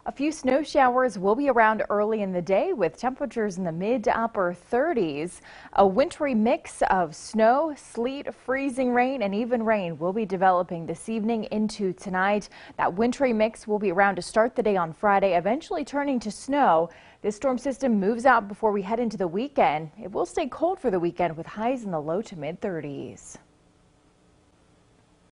A few snow showers will be around early in the day with temperatures in the mid to upper 30s. A wintry mix of snow, sleet, freezing rain and even rain will be developing this evening into tonight. That wintry mix will be around to start the day on Friday, eventually turning to snow. This storm system moves out before we head into the weekend. It will stay cold for the weekend with highs in the low to mid 30s.